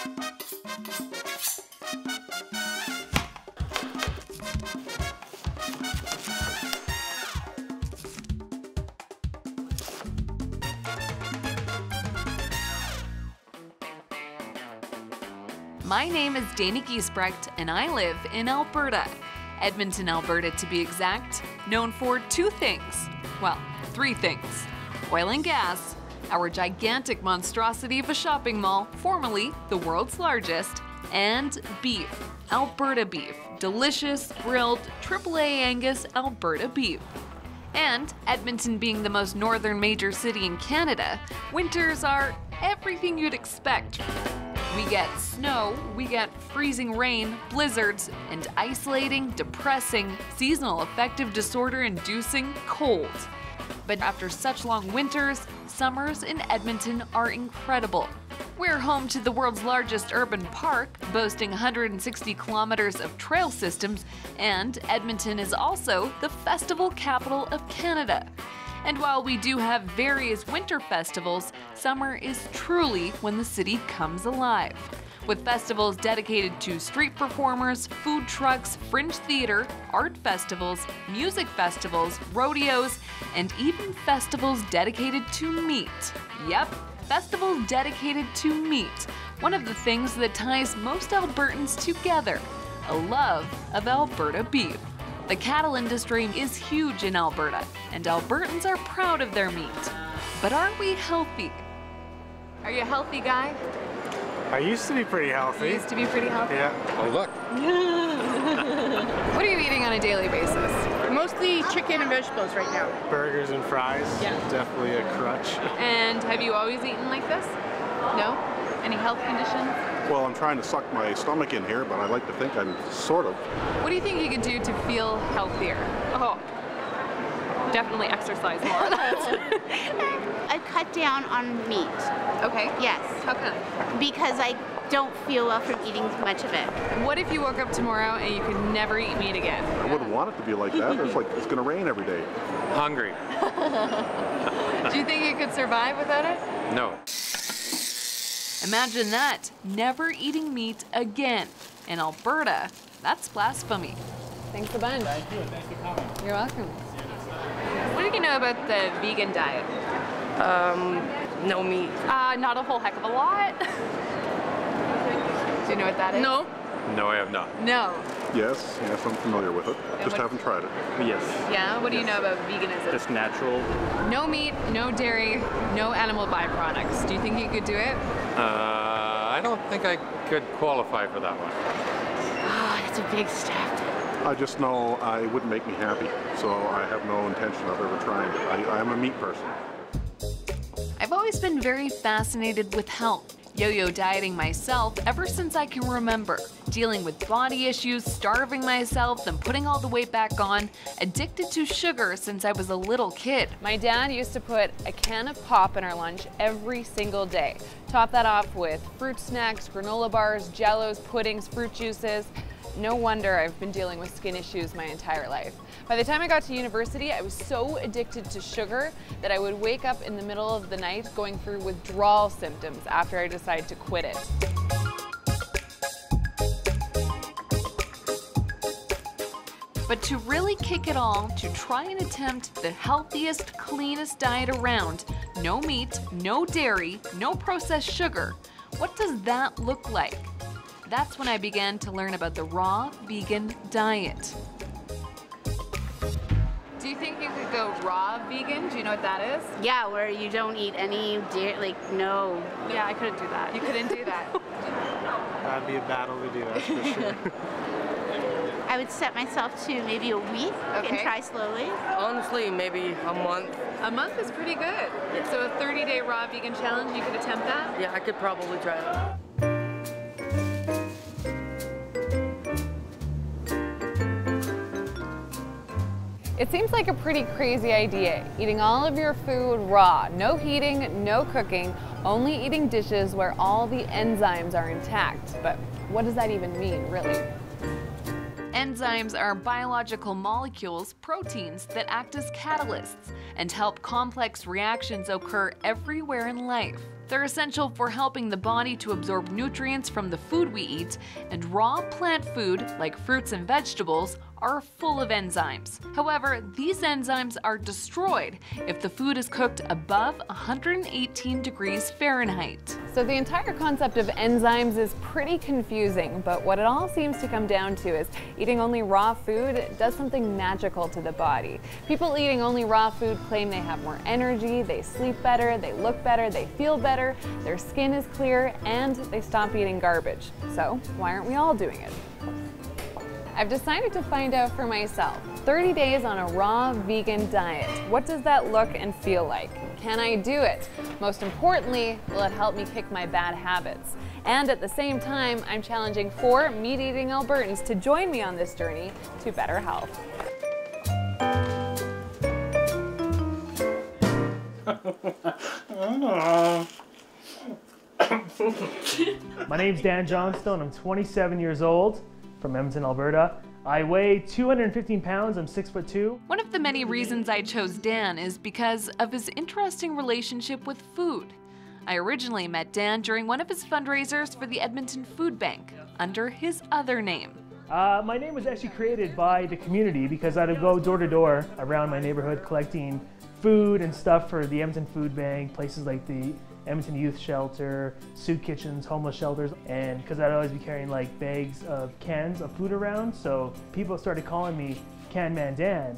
My name is Dana Giesbrecht, and I live in Alberta. Edmonton, Alberta to be exact, known for two things. Well, three things. Oil and gas, our gigantic monstrosity of a shopping mall, formerly the world's largest, and beef, Alberta beef, delicious, grilled, AAA Angus Alberta beef. And Edmonton being the most northern major city in Canada, winters are everything you'd expect. We get snow, we get freezing rain, blizzards, and isolating, depressing, seasonal affective disorder-inducing cold. But after such long winters, summers in Edmonton are incredible. We're home to the world's largest urban park, boasting 160 kilometers of trail systems, and Edmonton is also the festival capital of Canada. And while we do have various winter festivals, summer is truly when the city comes alive. With festivals dedicated to street performers, food trucks, fringe theater, art festivals, music festivals, rodeos, and even festivals dedicated to meat. Yep, festivals dedicated to meat. One of the things that ties most Albertans together, a love of Alberta beef. The cattle industry is huge in Alberta, and Albertans are proud of their meat. But are we healthy? Are you a healthy guy? I used to be pretty healthy. You used to be pretty healthy? Yeah. Oh, look. What are you eating on a daily basis? Mostly chicken and vegetables right now. Burgers and fries. Yeah. Definitely a crutch. And have you always eaten like this? No? Any health conditions? Well, I'm trying to suck my stomach in here, but I like to think I'm sort of. What do you think you could do to feel healthier? Oh, definitely exercise more. I cut down on meat. Okay. Yes. How come? Because I don't feel well from eating much of it. What if you woke up tomorrow and you could never eat meat again? I wouldn't want it to be like that. It's like it's going to rain every day. Hungry. Do you think you could survive without it? No. Imagine that, never eating meat again. In Alberta, that's blasphemy. Thanks a bunch. Thank you. Thanks for coming. You're welcome. What do you know about the vegan diet? No meat. Not a whole heck of a lot. Do you know what that is? No. No, I have not. No. Yes, I'm familiar with it. Just what- haven't tried it. Yes. Yeah? What do you know about veganism? Just natural. No meat, no dairy, no animal byproducts. Do you think you could do it? I don't think I could qualify for that one. Oh, that's a big step. I just know I wouldn't make me happy, so I have no intention of ever trying it. I am a meat person. I've always been very fascinated with health. Yo-yo dieting myself ever since I can remember. Dealing with body issues, starving myself, then putting all the weight back on. Addicted to sugar since I was a little kid. My dad used to put a can of pop in our lunch every single day. Top that off with fruit snacks, granola bars, jellos, puddings, fruit juices. No wonder I've been dealing with skin issues my entire life. By the time I got to university, I was so addicted to sugar that I would wake up in the middle of the night going through withdrawal symptoms after I decided to quit it. But to really kick it all, to try and attempt the healthiest, cleanest diet around, no meat, no dairy, no processed sugar, what does that look like? That's when I began to learn about the raw vegan diet. Do you think you could go raw vegan? Do you know what that is? Yeah, where you don't eat any dairy, like no. Yeah, I couldn't do that. You couldn't do that. That'd be a battle to do, that's for sure. I would set myself to maybe a week and Okay. try slowly. Honestly, maybe a month. A month is pretty good. So a 30-day raw vegan challenge, you could attempt that? Yeah, I could probably try that. It seems like a pretty crazy idea, eating all of your food raw, no heating, no cooking, only eating dishes where all the enzymes are intact. But what does that even mean, really? Enzymes are biological molecules, proteins, that act as catalysts and help complex reactions occur everywhere in life. They're essential for helping the body to absorb nutrients from the food we eat, and raw plant food, like fruits and vegetables, are full of enzymes. However, these enzymes are destroyed if the food is cooked above 118 degrees Fahrenheit. So the entire concept of enzymes is pretty confusing, but what it all seems to come down to is eating only raw food does something magical to the body. People eating only raw food claim they have more energy, they sleep better, they look better, they feel better, their skin is clear, and they stop eating garbage. So why aren't we all doing it? I've decided to find out for myself. 30 days on a raw vegan diet. What does that look and feel like? Can I do it? Most importantly, will it help me kick my bad habits? And at the same time, I'm challenging 4 meat-eating Albertans to join me on this journey to better health. My name's Dan Johnstone. I'm 27 years old. From Edmonton, Alberta. I weigh 215 pounds, I'm 6'2". One of the many reasons I chose Dan is because of his interesting relationship with food. I originally met Dan during one of his fundraisers for the Edmonton Food Bank, under his other name. My name was actually created by the community because I'd go door to door around my neighborhood collecting food and stuff for the Edmonton Food Bank, places like the Edmonton Youth Shelter, soup kitchens, homeless shelters, and because I'd always be carrying like bags of cans of food around, so people started calling me Can Man Dan.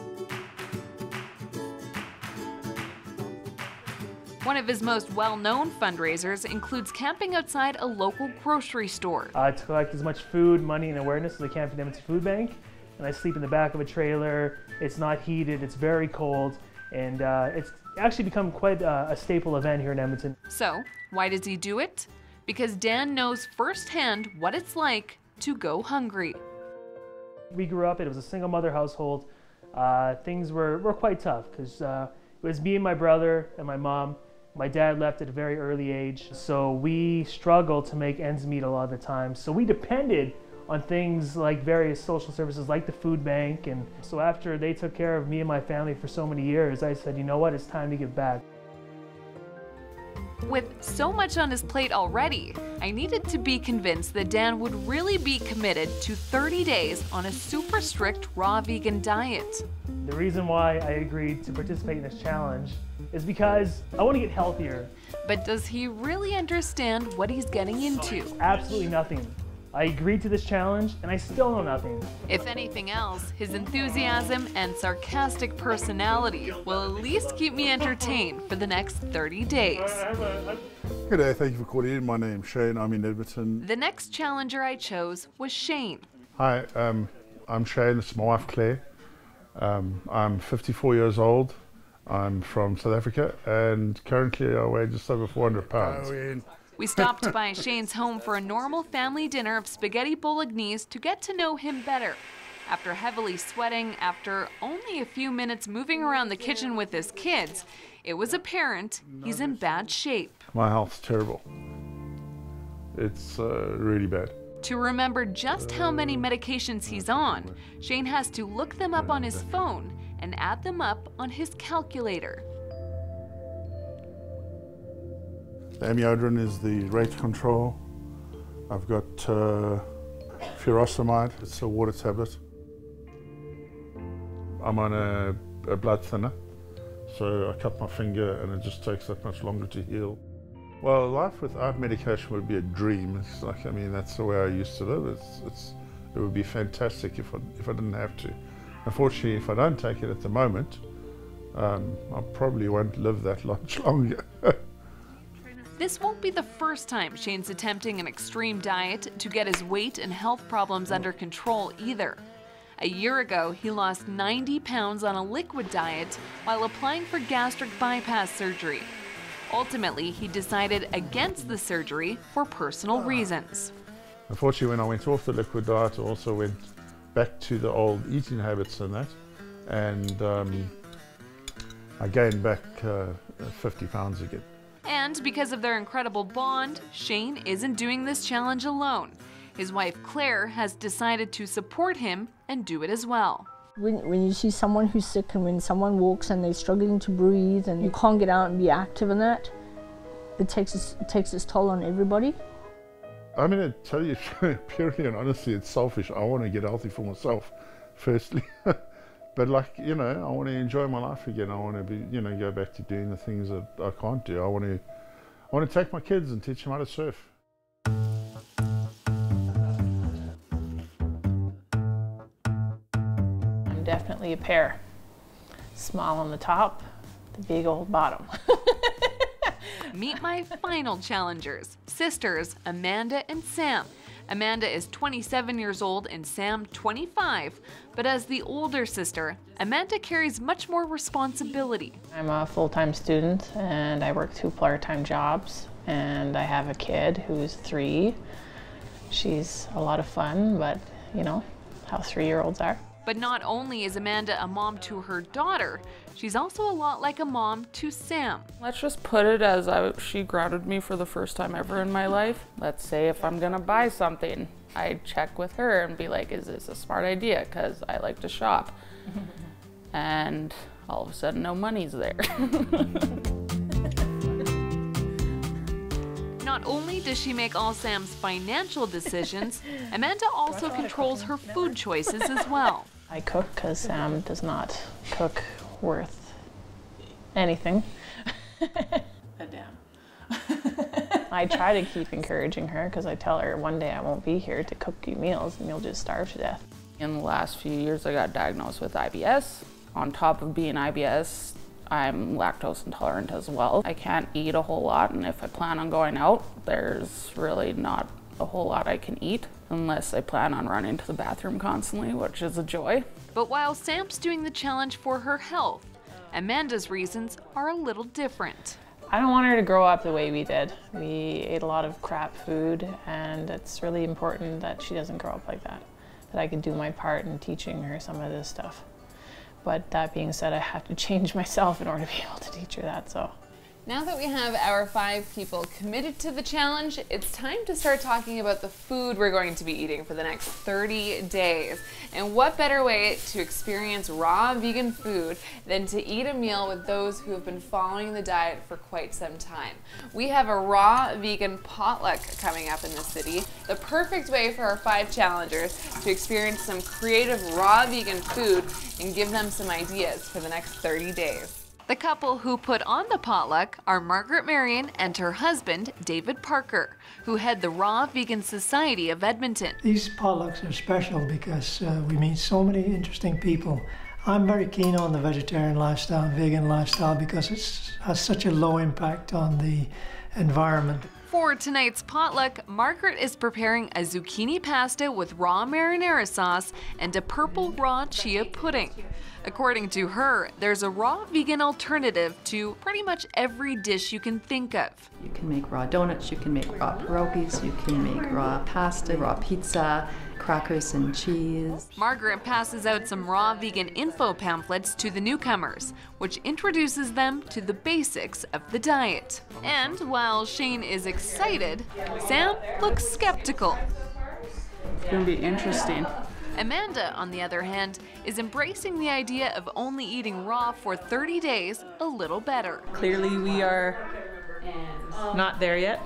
One of his most well-known fundraisers includes camping outside a local grocery store. To collect as much food, money, and awareness as I can for the Edmonton Food Bank, and I sleep in the back of a trailer. It's not heated, it's very cold, and it's actually become quite a staple event here in Edmonton. So, why does he do it? Because Dan knows firsthand what it's like to go hungry. We grew up, it was a single mother household. Things were quite tough because it was me and my brother and my mom. My dad left at a very early age, so we struggled to make ends meet a lot of the time. So we depended on things like various social services like the food bank, and so after they took care of me and my family for so many years, I said, you know what, it's time to give back. With so much on his plate already, I needed to be convinced that Dan would really be committed to 30 days on a super strict raw vegan diet. The reason why I agreed to participate in this challenge is because I want to get healthier. But does he really understand what he's getting into? Absolutely nothing. I agreed to this challenge, and I still know nothing. If anything else, his enthusiasm and sarcastic personality will at least keep me entertained for the next 30 days. Good day, thank you for calling in. My name's Shane, I'm in Edmonton. The next challenger I chose was Shane. Hi, I'm Shane, this is my wife Claire. I'm 54 years old. I'm from South Africa, and currently I weigh just over 400 pounds. We stopped by Shane's home for a normal family dinner of spaghetti bolognese to get to know him better. After heavily sweating, after only a few minutes moving around the kitchen with his kids, it was apparent he's in bad shape. My health's terrible. It's really bad. To remember just how many medications he's on, Shane has to look them up on his phone and add them up on his calculator. The amiodarone is the rate control. I've got furosemide, it's a water tablet. I'm on a blood thinner, so I cut my finger and it just takes that much longer to heal. Well, life without medication would be a dream. It's like, I mean, that's the way I used to live. It would be fantastic if I didn't have to. Unfortunately, if I don't take it at the moment, I probably won't live that much longer. This won't be the first time Shane's attempting an extreme diet to get his weight and health problems under control either. A year ago, he lost 90 pounds on a liquid diet while applying for gastric bypass surgery. Ultimately, he decided against the surgery for personal reasons. Unfortunately, when I went off the liquid diet, I also went back to the old eating habits and that, and I gained back 50 pounds again. And because of their incredible bond, Shane isn't doing this challenge alone. His wife Claire has decided to support him and do it as well. When you see someone who's sick and when someone walks and they're struggling to breathe and you can't get out and be active in that, it takes its toll on everybody. I'm going to tell you purely and honestly, it's selfish. I want to get healthy for myself, firstly. But like, you know, I want to enjoy my life again. I want to be, you know, go back to doing the things that I can't do. I want to take my kids and teach them how to surf. I'm definitely a pear. Small on the top, the big old bottom. Meet my final challengers, sisters Amanda and Sam. Amanda is 27 years old and Sam 25, but as the older sister, Amanda carries much more responsibility. I'm a full-time student and I work 2 part-time jobs, and I have a kid who's 3. She's a lot of fun, but you know how 3-year-olds are. But not only is Amanda a mom to her daughter, she's also a lot like a mom to Sam. Let's just put it as she grounded me for the first time ever in my life. Let's say if I'm gonna buy something, I check with her and be like, is this a smart idea? Because I like to shop. And all of a sudden, no money's there. Not only does she make all Sam's financial decisions, Amanda also controls her food choices as well. I cook because Sam does not cook worth anything. I try to keep encouraging her because I tell her one day I won't be here to cook you meals and you'll just starve to death. In the last few years, I got diagnosed with IBS. On top of being IBS, I'm lactose intolerant as well. I can't eat a whole lot, and if I plan on going out, there's really not a whole lot I can eat unless I plan on running to the bathroom constantly, which is a joy. But while Sam's doing the challenge for her health, Amanda's reasons are a little different. I don't want her to grow up the way we did. We ate a lot of crap food, and it's really important that she doesn't grow up like that, that I can do my part in teaching her some of this stuff. But that being said, I have to change myself in order to be able to teach her that, so. Now that we have our 5 people committed to the challenge, it's time to start talking about the food we're going to be eating for the next 30 days. And what better way to experience raw vegan food than to eat a meal with those who have been following the diet for quite some time. We have a raw vegan potluck coming up in the city, the perfect way for our 5 challengers to experience some creative raw vegan food and give them some ideas for the next 30 days. The couple who put on the potluck are Margaret Marion and her husband, David Parker, who head the Raw Vegan Society of Edmonton. These potlucks are special because we meet so many interesting people. I'm very keen on the vegetarian lifestyle, vegan lifestyle, because it has such a low impact on the environment. For tonight's potluck, Margaret is preparing a zucchini pasta with raw marinara sauce and a purple raw chia pudding. According to her, there's a raw vegan alternative to pretty much every dish you can think of. You can make raw donuts, you can make raw pierogies, you can make raw pasta, raw pizza, crackers and cheese. Margaret passes out some raw vegan info pamphlets to the newcomers, which introduces them to the basics of the diet. And while Shane is excited, Sam looks skeptical. It's gonna be interesting. Amanda, on the other hand, is embracing the idea of only eating raw for 30 days a little better. Clearly we are not there yet.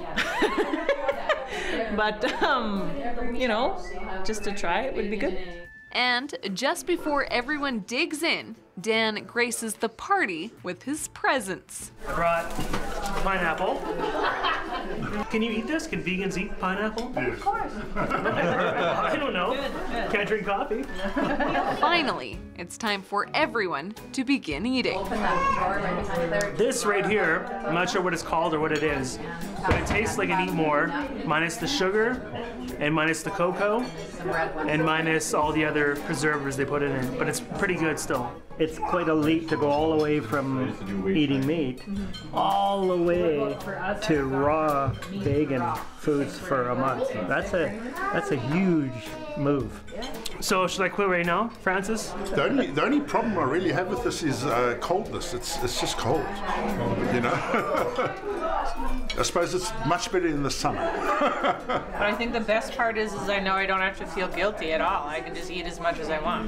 But, you know, just to try it would be good. And just before everyone digs in, Dan graces the party with his presence. I brought pineapple. Can you eat this? Can vegans eat pineapple? Yes. Of course. I don't know. Can't drink coffee. Finally, it's time for everyone to begin eating. This right here, I'm not sure what it's called or what it is, but it tastes like an Eat More, minus the sugar and minus the cocoa and minus all the other preservatives they put in it, but it's pretty good still. It's quite a leap to go all the way from eating meat all the way to raw vegan foods for a month. That's a huge move. So should I quit right now, Francis? The only problem I really have with this is coldness. It's just cold, you know. I suppose it's much better in the summer. But I think the best part is I know I don't have to feel guilty at all. I can just eat as much as I want.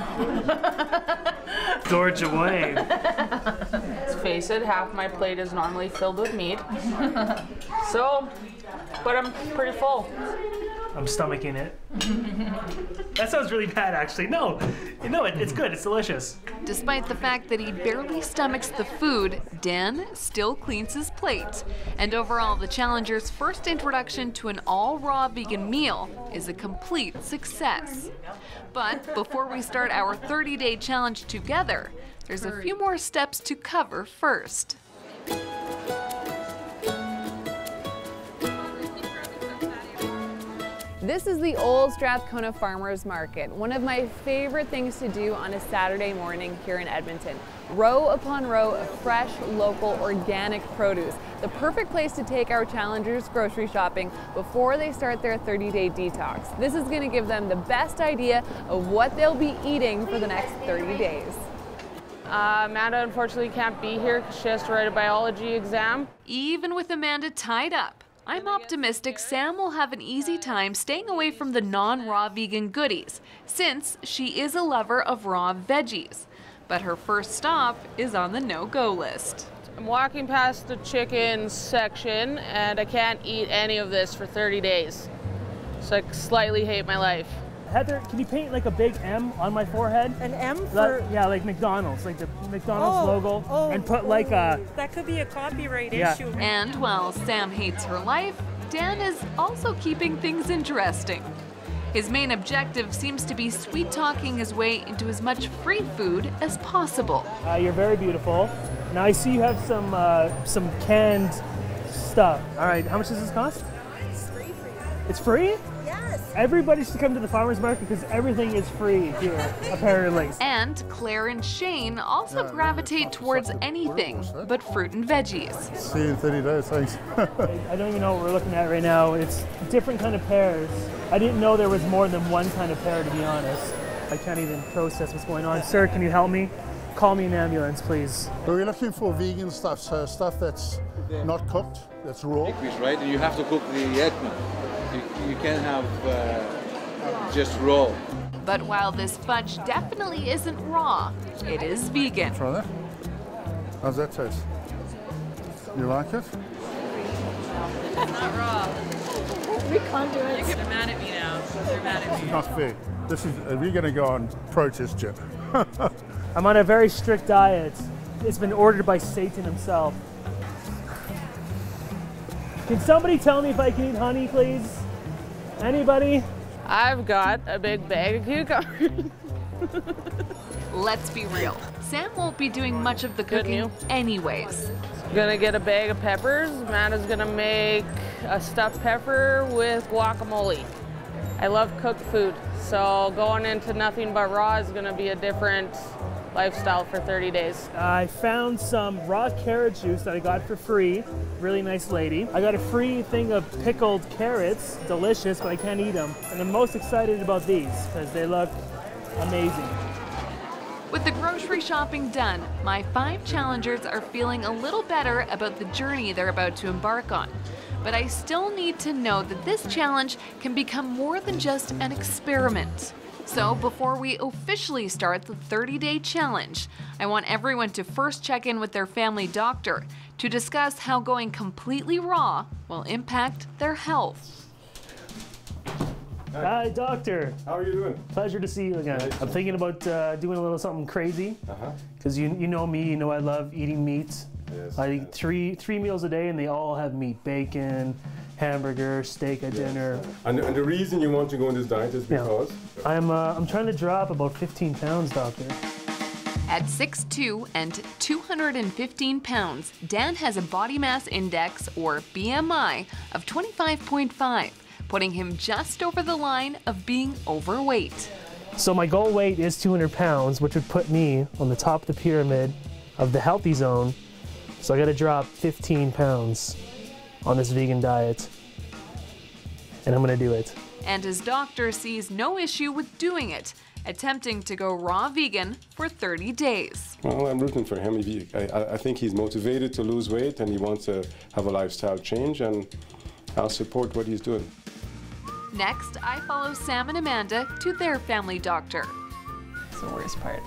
Gorge away. Let's face it, half my plate is normally filled with meat. So, but I'm pretty full. I'm stomaching it. That sounds really bad, actually. No, it's good. It's delicious. Despite the fact that he barely stomachs the food, Dan still cleans his plate. And overall, the challenger's first introduction to an all-raw vegan meal is a complete success. But before we start our 30-day challenge together, there's a few more steps to cover first. This is the Old Strathcona Farmers Market, one of my favorite things to do on a Saturday morning here in Edmonton. Row upon row of fresh, local, organic produce. The perfect place to take our challengers grocery shopping before they start their 30-day detox. This is going to give them the best idea of what they'll be eating for the next 30 days. Amanda unfortunately can't be here because she has to write a biology exam. Even with Amanda tied up, I'm optimistic Sam will have an easy time staying away from the non-raw vegan goodies, since she is a lover of raw veggies. But her first stop is on the no-go list. I'm walking past the chicken section and I can't eat any of this for 30 days. So I slightly hate my life. Heather, can you paint like a big M on my forehead? An M for? Yeah, like McDonald's, like the McDonald's logo, and put like a... That could be a copyright issue. And while Sam hates her life, Dan is also keeping things interesting. His main objective seems to be sweet-talking his way into as much free food as possible. You're very beautiful. Now I see you have some canned stuff. All right, how much does this cost? It's free for you. It's free? Yes. Everybody should come to the farmer's market because everything is free here, apparently. And Claire and Shane also gravitate towards anything but fruit and veggies. See you in 30 days, thanks. I don't even know what we're looking at right now. It's different kind of pears. I didn't know there was more than one kind of pear, to be honest. I can't even process what's going on. Sir, can you help me? Call me an ambulance, please. We're looking for vegan stuff, so stuff that's not cooked, that's raw. Right, and you have to cook the Edmund. You can't have just raw. But while this fudge definitely isn't raw, it is vegan. Try that. How's that taste? You like it? It's not raw. We can't do it. They're mad at me now. They're mad at me. This is not fair. This is, we're going to go on protest, Jim. I'm on a very strict diet. It's been ordered by Satan himself. Can somebody tell me if I can eat honey, please? Anybody? I've got a big bag of cucumbers. Let's be real. Sam won't be doing much of the cooking anyways. Gonna get a bag of peppers. Amanda's gonna make a stuffed pepper with guacamole. I love cooked food, so going into nothing but raw is gonna be a different lifestyle for 30 days. I found some raw carrot juice that I got for free. Really nice lady. I got a free thing of pickled carrots. Delicious, but I can't eat them. And I'm most excited about these because they look amazing. With the grocery shopping done, my 5 challengers are feeling a little better about the journey they're about to embark on. But I still need to know that this challenge can become more than just an experiment. So before we officially start the 30-day challenge, I want everyone to first check in with their family doctor to discuss how going completely raw will impact their health. Hi, doctor. How are you doing? Pleasure to see you again. I'm thinking about doing a little something crazy. Because you know me, you know I love eating meat. Yes. I eat three meals a day and they all have meat. Bacon, hamburger, steak at dinner. And the reason you want to go on this diet is because? I'm trying to drop about 15 pounds, doctor. At 6'2" and 215 pounds, Dan has a body mass index, or BMI, of 25.5, putting him just over the line of being overweight. So my goal weight is 200 pounds, which would put me on the top of the pyramid of the healthy zone. So I gotta drop 15 pounds on this vegan diet. and I'm gonna do it. And his doctor sees no issue with doing it, attempting to go raw vegan for 30 days. Well, I'm rooting for him. I think he's motivated to lose weight and he wants to have a lifestyle change, and I'll support what he's doing. Next, I follow Sam and Amanda to their family doctor. That's the worst part.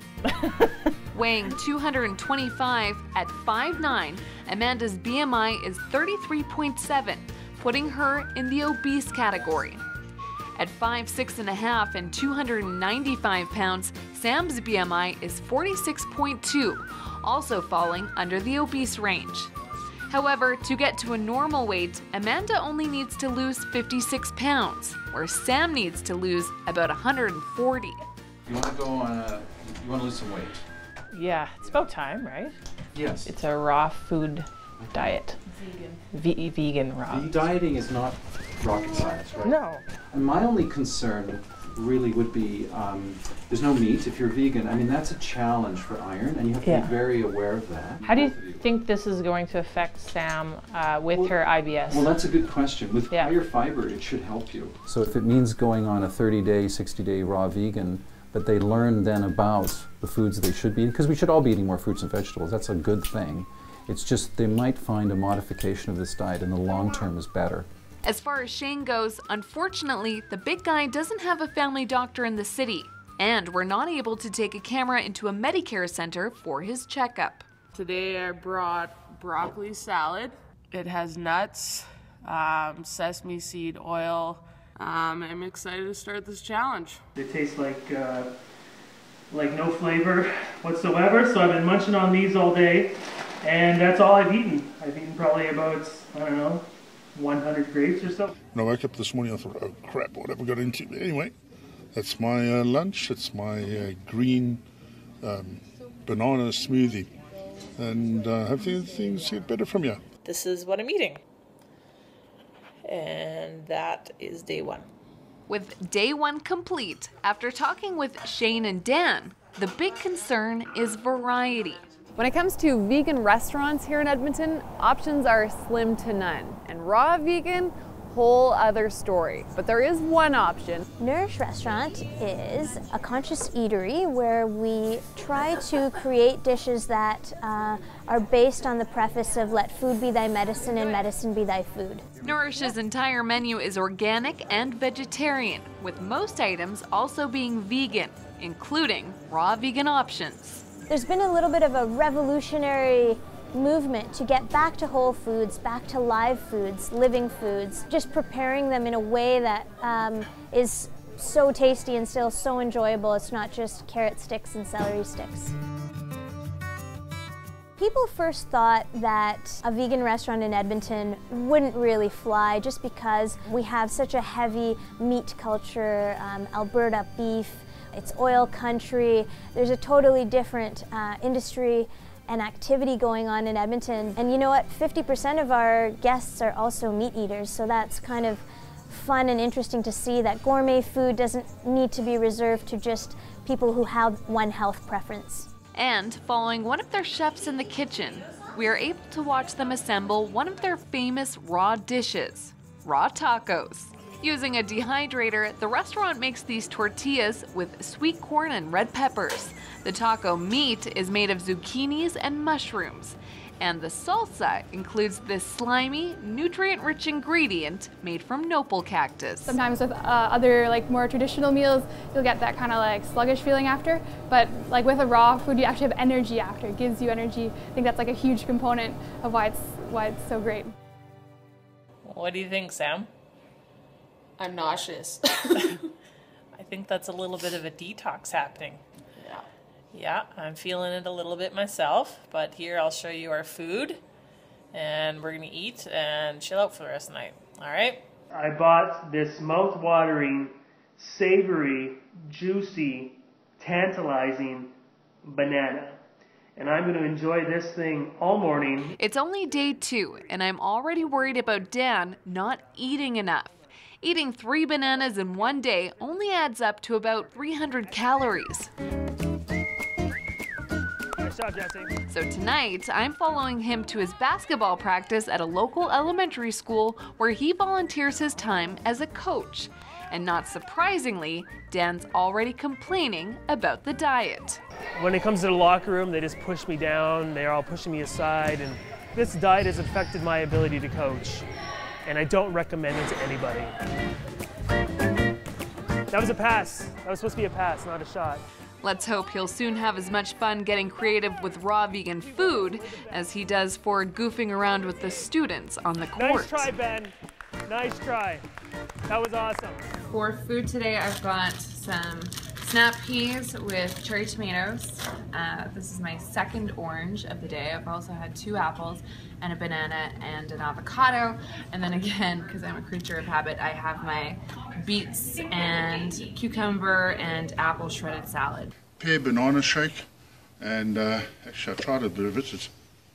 Weighing 225 at 5'9", Amanda's BMI is 33.7, putting her in the obese category. At 5'6.5" and 295 pounds, Sam's BMI is 46.2, also falling under the obese range. However, to get to a normal weight, Amanda only needs to lose 56 pounds, where Sam needs to lose about 140. You want to go on you want to lose some weight? Yeah, it's about time, right? Yes. It's a raw food diet. Vegan. Vegan raw. Dieting is not rocket science, right? No. And my only concern really would be there's no meat if you're vegan. I mean, that's a challenge for iron, and you have to be very aware of that. How do you think this is going to affect Sam with her IBS? Well, that's a good question. With higher fiber, it should help you. So if it means going on a 30-day, 60-day raw vegan, but they learn then about the foods they should be eating, because we should all be eating more fruits and vegetables. That's a good thing. It's just they might find a modification of this diet in the long term is better. As far as Shane goes, unfortunately, the big guy doesn't have a family doctor in the city, and we're not able to take a camera into a Medicare center for his checkup. Today I brought broccoli salad. It has nuts, sesame seed oil. I'm excited to start this challenge. They taste like no flavor whatsoever, so I've been munching on these all day, and that's all I've eaten. I've eaten probably about, I don't know, 100 grapes or so. When I woke up this morning, I thought, oh crap, whatever got into me. Anyway, that's my lunch. It's my green banana smoothie. And hopefully things get better from here. This is what I'm eating. And that is day one. With day one complete, after talking with Shane and Dan, the big concern is variety. When it comes to vegan restaurants here in Edmonton, options are slim to none. And raw vegan, whole other story. But there is one option. Nourish Restaurant is a conscious eatery where we try to create dishes that are based on the preface of let food be thy medicine and medicine be thy food. Nourish's entire menu is organic and vegetarian, with most items also being vegan, including raw vegan options. There's been a little bit of a revolutionary movement to get back to whole foods, back to live foods, living foods, just preparing them in a way that is so tasty and still so enjoyable. It's not just carrot sticks and celery sticks. People first thought that a vegan restaurant in Edmonton wouldn't really fly just because we have such a heavy meat culture, Alberta beef, it's oil country. There's a totally different industry and activity going on in Edmonton. And you know what, 50% of our guests are also meat eaters, so that's kind of fun and interesting to see that gourmet food doesn't need to be reserved to just people who have one health preference. And following one of their chefs in the kitchen, we are able to watch them assemble one of their famous raw dishes, raw tacos. Using a dehydrator, the restaurant makes these tortillas with sweet corn and red peppers. The taco meat is made of zucchinis and mushrooms. And the salsa includes this slimy, nutrient-rich ingredient made from nopal cactus. Sometimes with other more traditional meals, you'll get that kind of sluggish feeling after. But with a raw food, you actually have energy after. It gives you energy. I think that's a huge component of why it's so great. What do you think, Sam? I'm nauseous. I think that's a little bit of a detox happening. Yeah, I'm feeling it a little bit myself, but here I'll show you our food, and we're gonna eat and chill out for the rest of the night. All right? I bought this mouth-watering, savory, juicy, tantalizing banana. And I'm going to enjoy this thing all morning. It's only day 2, and I'm already worried about Dan not eating enough. Eating 3 bananas in one day only adds up to about 300 calories. job, Jesse. So tonight, I'm following him to his basketball practice at a local elementary school where he volunteers his time as a coach. And not surprisingly, Dan's already complaining about the diet. When it comes to the locker room, they just push me down. They're all pushing me aside. And this diet has affected my ability to coach. And I don't recommend it to anybody. That was a pass. That was supposed to be a pass, not a shot. Let's hope he'll soon have as much fun getting creative with raw vegan food as he does for goofing around with the students on the court. Nice try, Ben. Nice try. That was awesome. For food today, I've got some snap peas with cherry tomatoes. This is my second orange of the day. I've also had 2 apples and a banana and an avocado. And then again, because I'm a creature of habit, I have my beets and cucumber and apple shredded salad. Pear banana shake, and actually I tried a bit of it.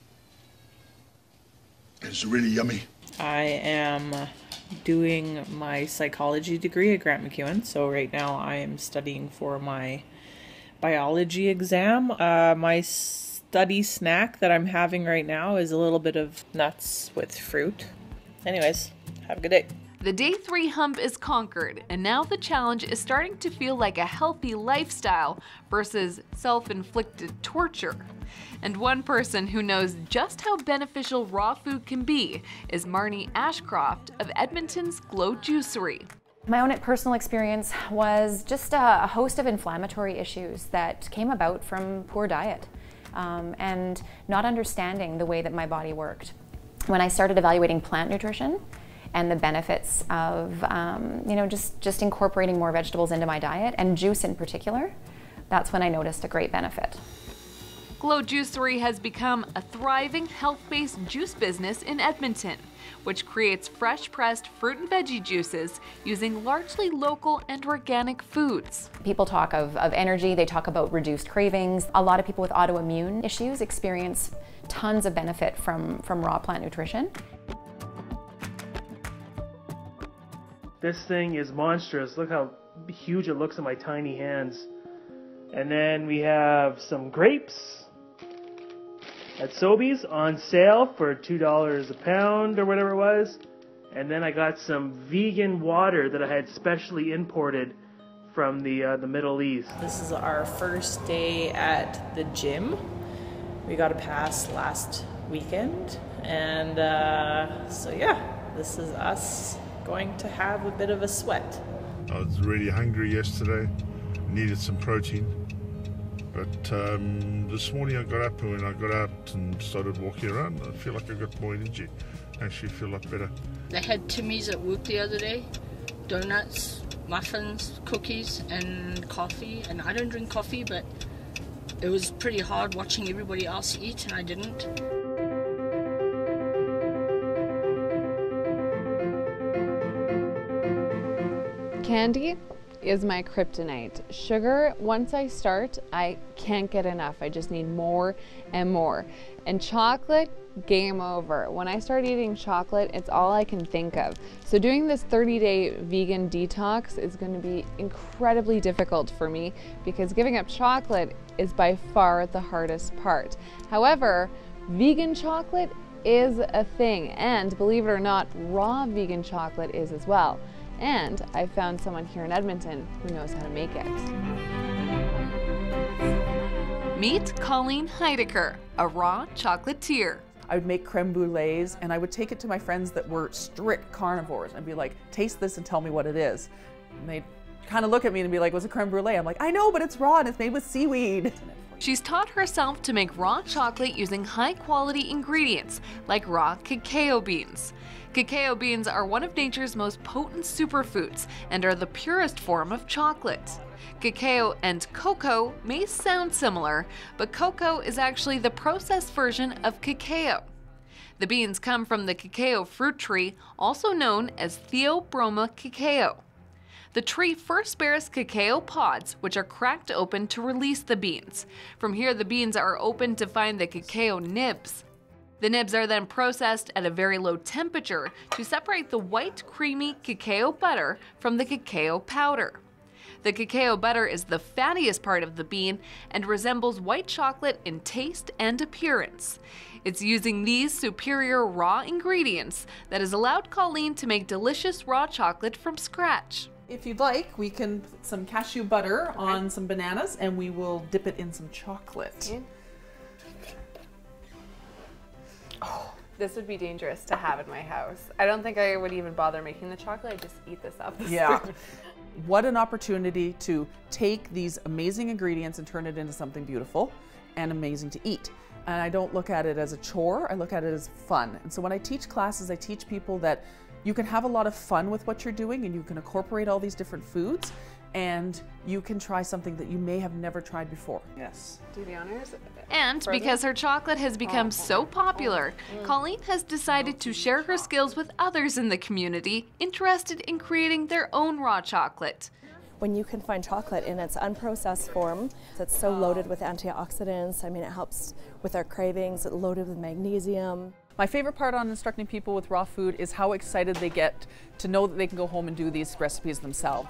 It's really yummy. I am doing my psychology degree at Grant MacEwan, so right now I am studying for my biology exam. My study snack that I'm having right now is a little bit of nuts with fruit. Anyways, have a good day. The day 3 hump is conquered, and now the challenge is starting to feel like a healthy lifestyle versus self-inflicted torture. And one person who knows just how beneficial raw food can be is Marnie Ashcroft of Edmonton's Glow Juicery. My own personal experience was just a host of inflammatory issues that came about from poor diet and not understanding the way that my body worked. When I started evaluating plant nutrition and the benefits of just incorporating more vegetables into my diet, and juice in particular, that's when I noticed a great benefit. Glow Juicery has become a thriving health-based juice business in Edmonton, which creates fresh-pressed fruit and veggie juices using largely local and organic foods. People talk of energy, they talk about reduced cravings. A lot of people with autoimmune issues experience tons of benefit from raw plant nutrition. This thing is monstrous. Look how huge it looks in my tiny hands. And then we have some grapes at Sobeys on sale for $2 a pound or whatever it was. And then I got some vegan water that I had specially imported from the Middle East. This is our first day at the gym. We got a pass last weekend, and so yeah, this is us going to have a bit of a sweat. I was really hungry yesterday, needed some protein. But this morning I got up, and when I got out and started walking around, I feel like I got more energy. Actually feel a lot better. They had Timmy's at work the other day, donuts, muffins, cookies and coffee. And I don't drink coffee, but it was pretty hard watching everybody else eat and I didn't. Candy is my kryptonite. Sugar, once I start, I can't get enough. I just need more and more. And chocolate, game over. When I start eating chocolate, it's all I can think of. So doing this 30-day vegan detox is going to be incredibly difficult for me because giving up chocolate is by far the hardest part. However, vegan chocolate is a thing, and believe it or not, raw vegan chocolate is as well. And I found someone here in Edmonton who knows how to make it. Meet Colleen Heidecker, a raw chocolatier. I would make creme brulees and I would take it to my friends that were strict carnivores and be like, taste this and tell me what it is. And they'd kind of look at me and be like, what's a creme brulee? I'm like, I know, but it's raw and it's made with seaweed. She's taught herself to make raw chocolate using high-quality ingredients like raw cacao beans. Cacao beans are one of nature's most potent superfoods and are the purest form of chocolate. Cacao and cocoa may sound similar, but cocoa is actually the processed version of cacao. The beans come from the cacao fruit tree, also known as Theobroma cacao. The tree first bears cacao pods, which are cracked open to release the beans. From here, the beans are opened to find the cacao nibs. The nibs are then processed at a very low temperature to separate the white, creamy cacao butter from the cacao powder. The cacao butter is the fattiest part of the bean and resembles white chocolate in taste and appearance. It's using these superior raw ingredients that has allowed Colleen to make delicious raw chocolate from scratch. If you'd like, we can put some cashew butter on some bananas and we will dip it in some chocolate. Yeah. Oh, this would be dangerous to have in my house. I don't think I would even bother making the chocolate. I'd just eat this off the spoon. What an opportunity to take these amazing ingredients and turn it into something beautiful and amazing to eat. And I don't look at it as a chore, I look at it as fun. And so when I teach classes, I teach people that you can have a lot of fun with what you're doing and you can incorporate all these different foods and you can try something that you may have never tried before. Yes. Do the honors. And because her chocolate has become so popular, Colleen has decided to share her skills with others in the community interested in creating their own raw chocolate. When you can find chocolate in its unprocessed form, it's so loaded with antioxidants. I mean, it helps with our cravings, it's loaded with magnesium. My favorite part on instructing people with raw food is how excited they get to know that they can go home and do these recipes themselves.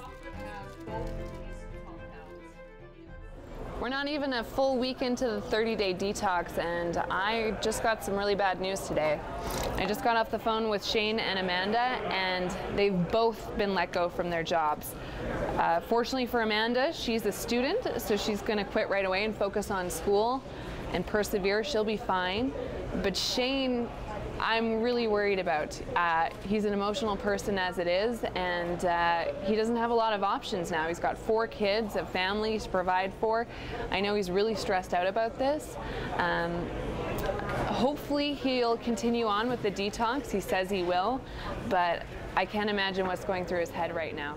We're not even a full week into the 30-day detox, and I just got some really bad news today. I just got off the phone with Shane and Amanda, and they've both been let go from their jobs. Fortunately for Amanda, she's a student, so she's going to quit right away and focus on school and persevere. She'll be fine. But Shane, I'm really worried about. He's an emotional person as it is, and he doesn't have a lot of options now. He's got 4 kids, a family to provide for. I know he's really stressed out about this. Hopefully he'll continue on with the detox. He says he will, but I can't imagine what's going through his head right now.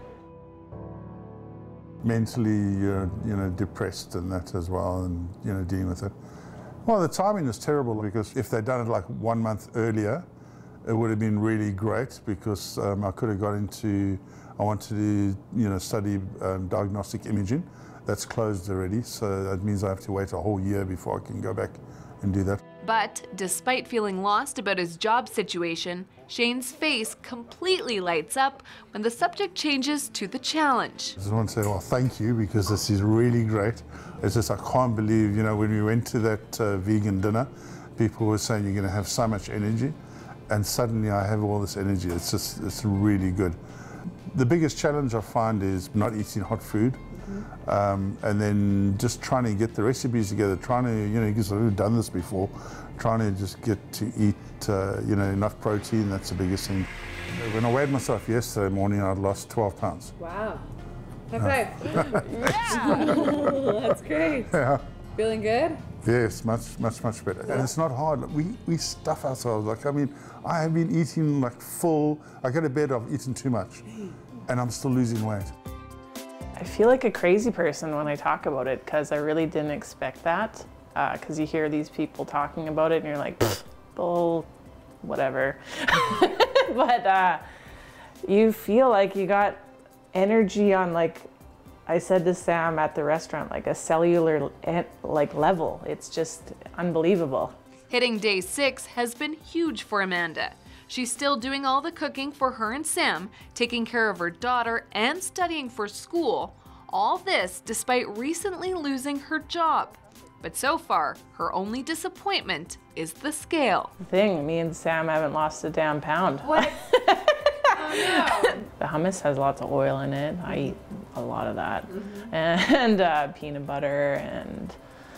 Mentally, you're depressed and that as well, and dealing with it. Well, the timing is terrible because if they'd done it like 1 month earlier, it would have been really great because I could have got into, I wanted to study diagnostic imaging. That's closed already, so that means I have to wait a whole year before I can go back and do that. But despite feeling lost about his job situation, Shane's face completely lights up when the subject changes to the challenge. I just want to say, well, thank you, because this is really great. It's just, I can't believe, when we went to that vegan dinner, people were saying you're going to have so much energy, and suddenly I have all this energy. It's really good. The biggest challenge I find is not eating hot food. And then just trying to get the recipes together, trying to, because I've done this before, trying to just get to eat, enough protein. That's the biggest thing. When I weighed myself yesterday morning, I'd lost 12 pounds. Wow. High five. Yeah! That's great. Yeah. Feeling good? Yes, much better. Yeah. And it's not hard. We stuff ourselves. I have been eating full. I go to bed, I've eaten too much, and I'm still losing weight. I feel like a crazy person when I talk about it because I really didn't expect that. Because you hear these people talking about it and you're like, bull, whatever. But you feel like you got energy on, I said to Sam at the restaurant, a cellular level. It's just unbelievable. Hitting day 6 has been huge for Amanda. She's still doing all the cooking for her and Sam, taking care of her daughter and studying for school. All this despite recently losing her job. But so far, her only disappointment is the scale. Me and Sam haven't lost a damn pound. What? Oh no. The hummus has lots of oil in it. I eat a lot of that. And peanut butter and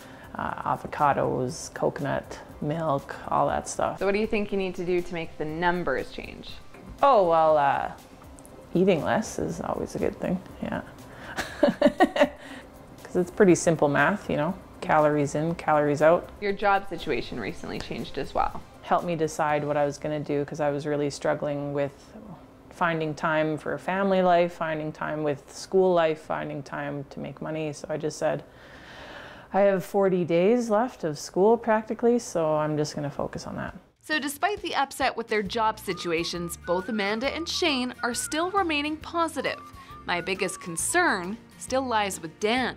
avocados, coconut milk, all that stuff. So what do you think you need to do to make the numbers change? Oh, well, eating less is always a good thing, yeah. Because it's pretty simple math, calories in, calories out. Your job situation recently changed as well. Helped me decide what I was going to do because I was really struggling with finding time for family life, finding time with school life, finding time to make money. So I just said, I have 40 days left of school practically, so I'm just going to focus on that. So despite the upset with their job situations, both Amanda and Shane are still remaining positive. My biggest concern still lies with Dan.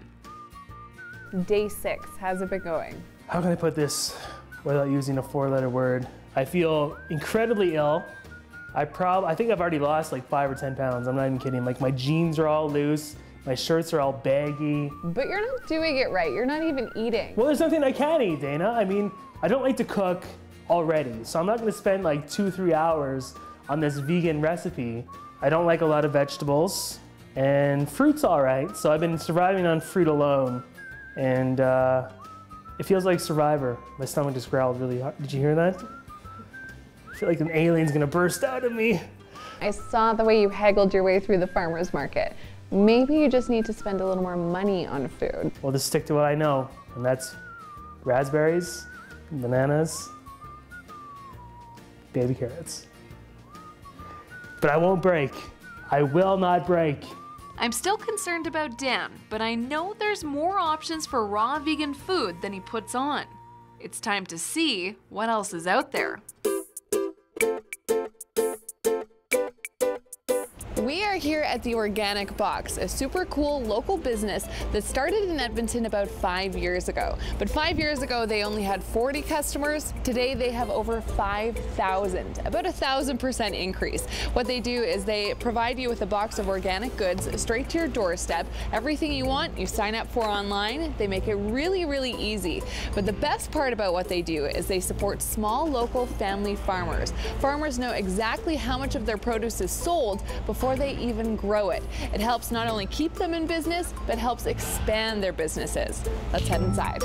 Day 6, how's it been going? How can I put this without using a 4-letter word? I feel incredibly ill. I think I've already lost 5 or 10 pounds. I'm not even kidding. My jeans are all loose. My shirts are all baggy. But you're not doing it right. You're not even eating. Well, there's nothing I can eat, Dana. I mean, I don't like to cook already, so I'm not gonna spend like 2-3 hours on this vegan recipe. I don't like a lot of vegetables, and fruit's all right. So I've been surviving on fruit alone, and it feels like Survivor. My stomach just growled really hard. Did you hear that? I feel like an alien's gonna burst out of me. I saw the way you haggled your way through the farmer's market. Maybe you just need to spend a little more money on food. Well, just stick to what I know, and that's raspberries, bananas, baby carrots. But I won't break. I will not break. I'm still concerned about Dan, but I know there's more options for raw vegan food than he puts on. It's time to see what else is out there. We are here at the Organic Box, a super cool local business that started in Edmonton about 5 years ago. But 5 years ago, they only had 40 customers. Today, they have over 5,000, about 1,000% increase. What they do is they provide you with a box of organic goods straight to your doorstep. Everything you want, you sign up for online. They make it really, really easy. But the best part about what they do is they support small local family farmers. Farmers know exactly how much of their produce is sold before they even grow it. It helps not only keep them in business, but helps expand their businesses. Let's head inside.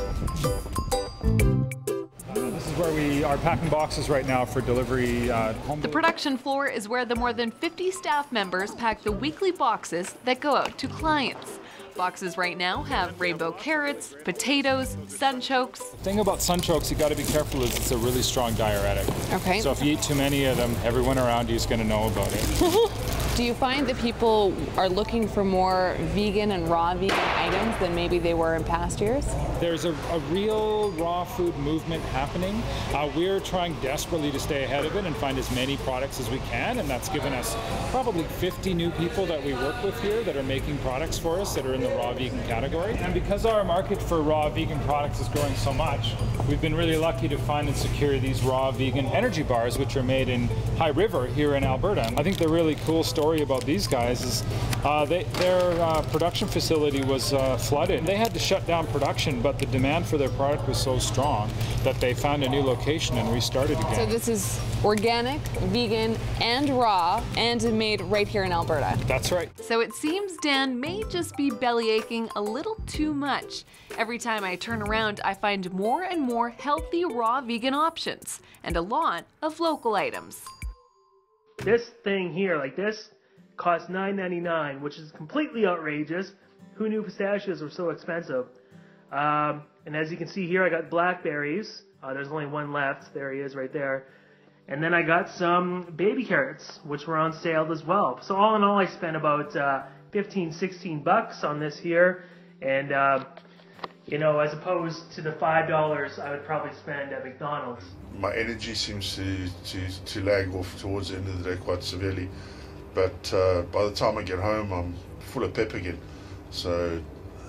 This is where we are packing boxes right now for delivery home. The production floor is where the more than 50 staff members pack the weekly boxes that go out to clients. Boxes right now have rainbow carrots, potatoes, sunchokes. The thing about sunchokes you got to be careful is it's a really strong diuretic. Okay. So if you eat too many of them, everyone around you is going to know about it. Do you find that people are looking for more vegan and raw vegan items than maybe they were in past years? There's a real raw food movement happening. We're trying desperately to stay ahead of it and find as many products as we can, and that's given us probably 50 new people that we work with here that are making products for us that are in the raw vegan category. And because our market for raw vegan products is growing so much, we've been really lucky to find and secure these raw vegan energy bars, which are made in High River here in Alberta. I think the really cool story about these guys is their production facility was flooded. They had to shut down production, but the demand for their product was so strong that they found a new location and restarted again. So this is organic, vegan, and raw, and made right here in Alberta. That's right. So it seems Dan may just be belly aching a little too much. Every time I turn around, I find more and more healthy raw vegan options, and a lot of local items. This thing here, like this, costs $9.99, which is completely outrageous. Who knew pistachios were so expensive? And as you can see here, I got blackberries. There's only one left. There he is right there. And then I got some baby carrots, which were on sale as well. So all in all, I spent about 15, 16 bucks on this here. And, you know, as opposed to the $5 I would probably spend at McDonald's. My energy seems to lag off towards the end of the day quite severely. But by the time I get home, I'm full of pep again. So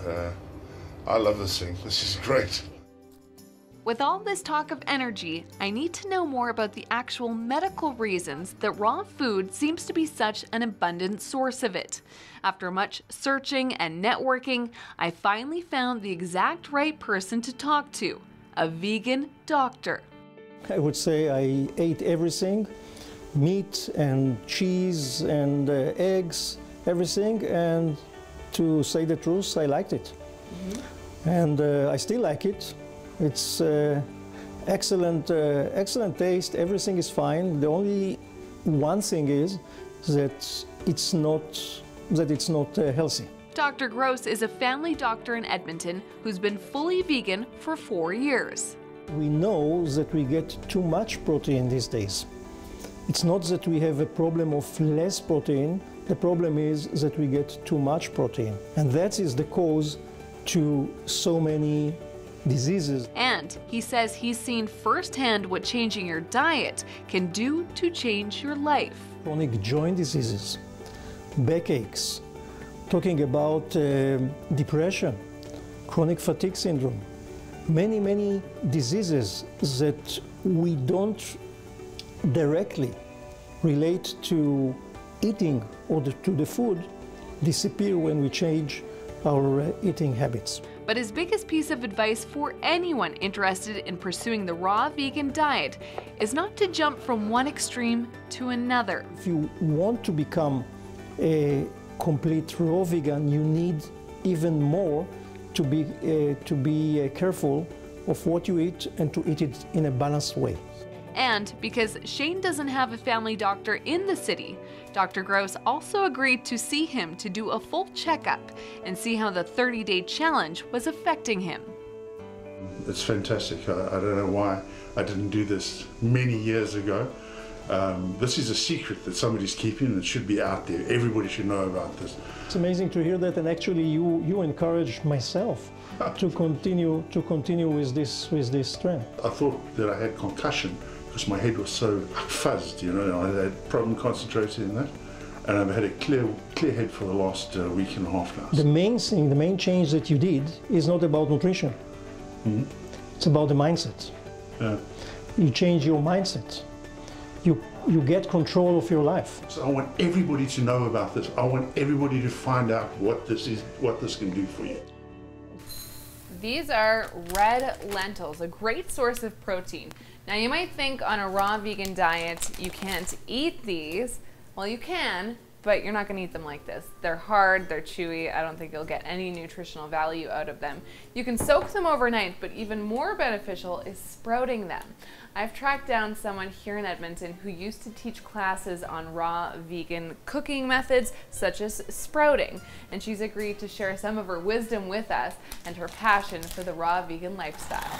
I love this thing. This is great. With all this talk of energy, I need to know more about the actual medical reasons that raw food seems to be such an abundant source of it. After much searching and networking, I finally found the exact right person to talk to, a vegan doctor. I would say I ate everything, meat and cheese and eggs, everything, and to say the truth, I liked it. And I still like it. It's excellent, excellent taste. Everything is fine. The only one thing is that it's not healthy. Dr. Gross is a family doctor in Edmonton who's been fully vegan for 4 years. We know that we get too much protein these days. It's not that we have a problem of less protein. The problem is that we get too much protein. And that is the cause to so many diseases. And he says he's seen firsthand what changing your diet can do to change your life. Chronic joint diseases, backaches, talking about depression, chronic fatigue syndrome, many diseases that we don't directly relate to eating or to the food, disappear when we change our eating habits. But his biggest piece of advice for anyone interested in pursuing the raw vegan diet is not to jump from one extreme to another. If you want to become a complete raw vegan, you need even more to be careful of what you eat and to eat it in a balanced way. And because Shane doesn't have a family doctor in the city, Dr. Gross also agreed to see him to do a full checkup and see how the 30-day challenge was affecting him. It's fantastic. I don't know why I didn't do this many years ago. This is a secret that somebody's keeping and it should be out there. Everybody should know about this. It's amazing to hear that, and actually you encouraged myself to continue with this trend. I thought that I had concussion because my head was so fuzzed, you know, I had problem concentrating in that, and I've had a clear head for the last week and a half now. The main thing, the main change that you did is not about nutrition. Mm-hmm. It's about the mindset. Yeah. You change your mindset. You get control of your life. So I want everybody to know about this. I want everybody to find out what this is, what this can do for you. These are red lentils, a great source of protein. Now you might think on a raw vegan diet you can't eat these. Well, you can, but you're not going to eat them like this. They're hard, they're chewy. I don't think you'll get any nutritional value out of them. You can soak them overnight, but even more beneficial is sprouting them. I've tracked down someone here in Edmonton who used to teach classes on raw vegan cooking methods such as sprouting, and she's agreed to share some of her wisdom with us and her passion for the raw vegan lifestyle.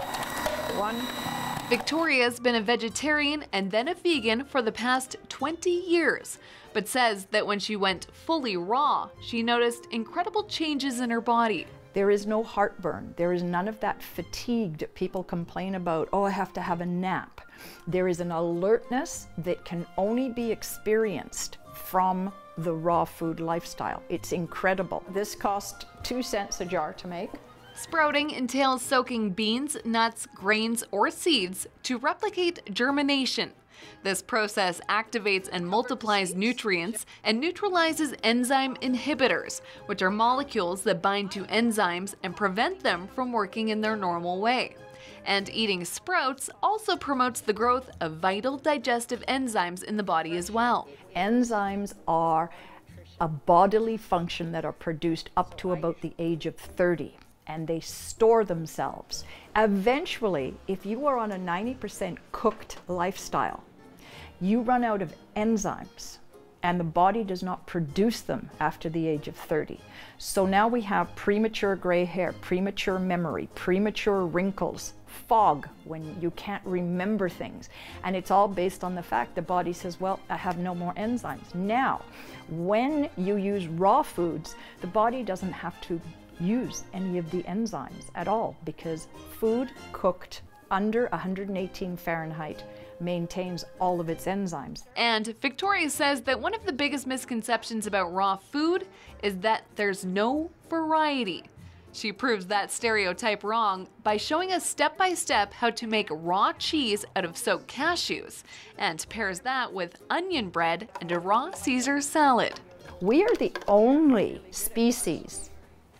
Victoria's been a vegetarian and then a vegan for the past 20 years, but says that when she went fully raw, she noticed incredible changes in her body. There is no heartburn. There is none of that fatigue that people complain about, oh, I have to have a nap. There is an alertness that can only be experienced from the raw food lifestyle. It's incredible. This cost 2 cents a jar to make. Sprouting entails soaking beans, nuts, grains, or seeds to replicate germination. This process activates and multiplies nutrients and neutralizes enzyme inhibitors, which are molecules that bind to enzymes and prevent them from working in their normal way. And eating sprouts also promotes the growth of vital digestive enzymes in the body as well. Enzymes are a bodily function that are produced up to about the age of 30. And they store themselves. Eventually, if you are on a 90% cooked lifestyle, you run out of enzymes and the body does not produce them after the age of 30. So now we have premature gray hair, premature memory, premature wrinkles, fog when you can't remember things. And it's all based on the fact the body says, well, I have no more enzymes. Now, when you use raw foods, the body doesn't have to use any of the enzymes at all because food cooked under 118 Fahrenheit maintains all of its enzymes. And Victoria says that one of the biggest misconceptions about raw food is that there's no variety. She proves that stereotype wrong by showing us step-by-step how to make raw cheese out of soaked cashews and pairs that with onion bread and a raw Caesar salad. We are the only species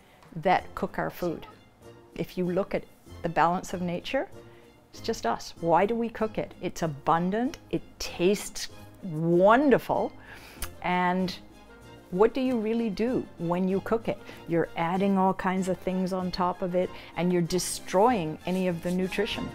that cook our food. If you look at the balance of nature, it's just us. Why do we cook it? It's abundant, it tastes wonderful, and what do you really do when you cook it? You're adding all kinds of things on top of it, and you're destroying any of the nutrition.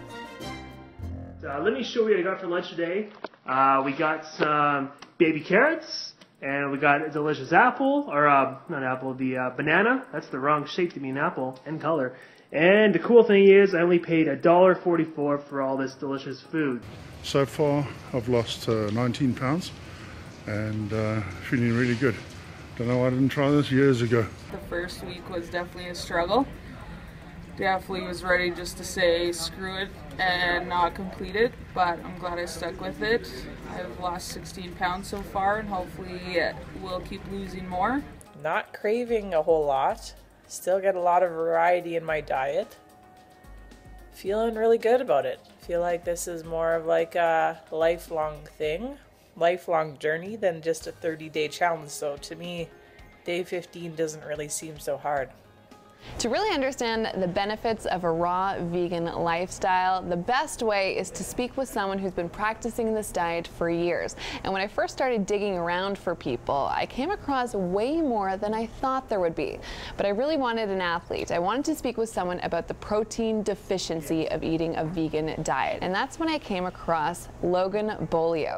Let me show you what I got for lunch today. We got some baby carrots, and we got a delicious apple, or not apple, the banana. That's the wrong shape to be an apple and color. And the cool thing is I only paid $1.44 for all this delicious food. So far I've lost 19 pounds and feeling really good. Don't know why I didn't try this years ago. The first week was definitely a struggle. Definitely was ready just to say screw it and not complete it, but I'm glad I stuck with it. I've lost 16 pounds so far and hopefully we'll keep losing more. Not craving a whole lot. Still get a lot of variety in my diet. Feeling really good about it. Feel like this is more of like a lifelong thing, lifelong journey than just a 30-day challenge. So to me, day 15 doesn't really seem so hard. To really understand the benefits of a raw vegan lifestyle, the best way is to speak with someone who's been practicing this diet for years. And when I first started digging around for people, I came across way more than I thought there would be. But I really wanted an athlete. I wanted to speak with someone about the protein deficiency of eating a vegan diet. And that's when I came across Logan Bolio.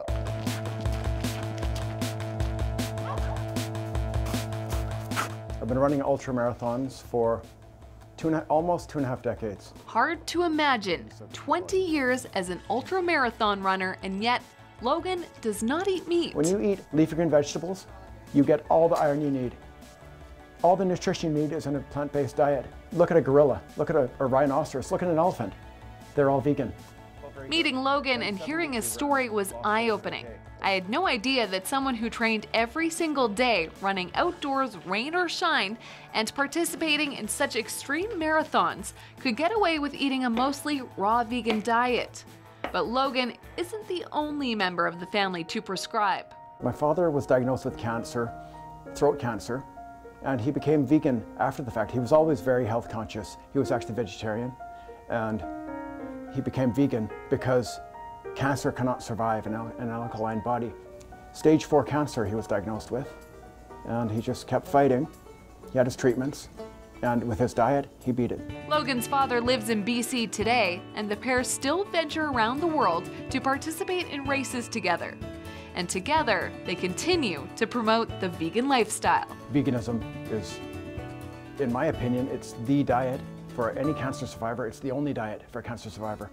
I've been running ultra marathons for almost 2.5 decades. Hard to imagine 20 years as an ultra marathon runner, and yet Logan does not eat meat. When you eat leafy green vegetables, you get all the iron you need. All the nutrition you need is in a plant-based diet. Look at a gorilla, look at a rhinoceros, look at an elephant. They're all vegan. Meeting Logan and hearing his story was eye-opening. I had no idea that someone who trained every single day, running outdoors, rain or shine, and participating in such extreme marathons could get away with eating a mostly raw vegan diet. But Logan isn't the only member of the family to prescribe. My father was diagnosed with cancer, throat cancer, and he became vegan after the fact. He was always very health conscious. He was actually vegetarian, and he became vegan because cancer cannot survive in an alkaline body. Stage 4 cancer he was diagnosed with, and he just kept fighting. He had his treatments, and with his diet, he beat it. Logan's father lives in BC today, and the pair still venture around the world to participate in races together. And together, they continue to promote the vegan lifestyle. Veganism is, in my opinion, it's the diet for any cancer survivor. It's the only diet for a cancer survivor.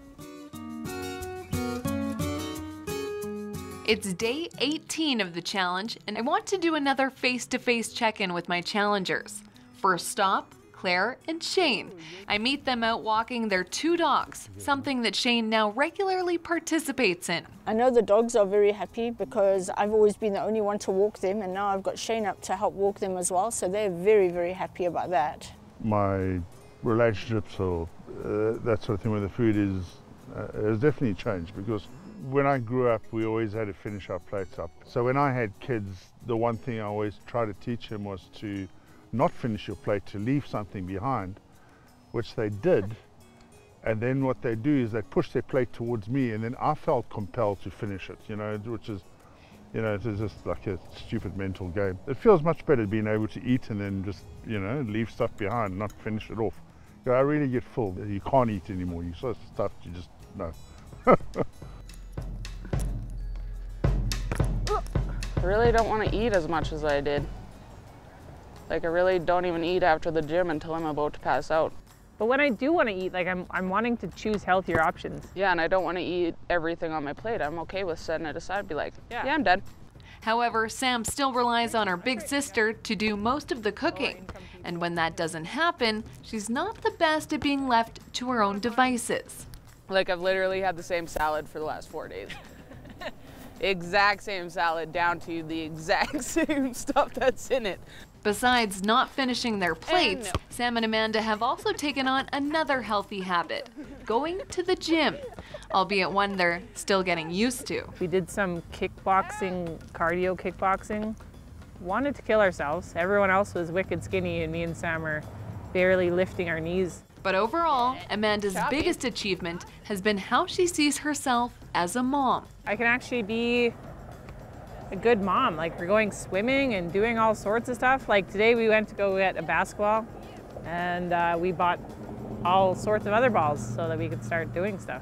It's day 18 of the challenge, and I want to do another face-to-face check-in with my challengers. First stop, Claire and Shane. I meet them out walking their 2 dogs, something that Shane now regularly participates in. I know the dogs are very happy because I've always been the only one to walk them, and now I've got Shane up to help walk them as well, so they're very, very happy about that. My relationships or that sort of thing with the food has definitely changed, because when I grew up, we always had to finish our plates up. So when I had kids, the one thing I always tried to teach them was to not finish your plate, to leave something behind, which they did. And then what they do is they push their plate towards me, and then I felt compelled to finish it, you know, which is, you know, it's just like a stupid mental game. It feels much better being able to eat and then just, you know, leave stuff behind, not finish it off. You know, I really get full. You can't eat anymore. You're so stuffed, you just, no. I really don't want to eat as much as I did. Like, I really don't even eat after the gym until I'm about to pass out. But when I do want to eat, like I'm wanting to choose healthier options. Yeah, and I don't want to eat everything on my plate. I'm okay with setting it aside and be like, yeah, I'm done. However, Sam still relies on her big sister to do most of the cooking. And when that doesn't happen, she's not the best at being left to her own devices. Like, I've literally had the same salad for the last 4 days. Exact same salad, down to the exact same stuff that's in it. Besides not finishing their plates, Sam and Amanda have also taken on another healthy habit, going to the gym, albeit one they're still getting used to. We did some kickboxing, cardio kickboxing. Wanted to kill ourselves. Everyone else was wicked skinny, and me and Sam are barely lifting our knees. But overall, Amanda's biggest achievement has been how she sees herself as a mom. I can actually be a good mom. Like, we're going swimming and doing all sorts of stuff. Like, today we went to go get a basketball, and we bought all sorts of other balls so that we could start doing stuff.